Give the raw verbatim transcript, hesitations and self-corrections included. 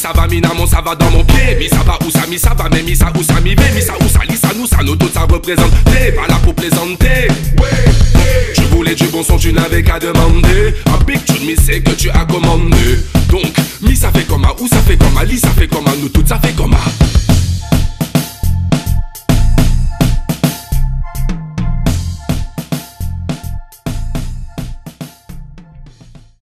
ça va, mina, mon ça va dans mon pied. Mi ça va où ça, mi ça va, mais mi ça où ça, mi ve. Mi ça où ça, li ça, nous ça, nous d'autres ça représente. T'es pas là pour plaisanter. Tu voulais du bon son, tu n'avais qu'à demander. Un big tune, mi c'est que tu as commandé. Donc, mi ça fait comme à où ça fait comme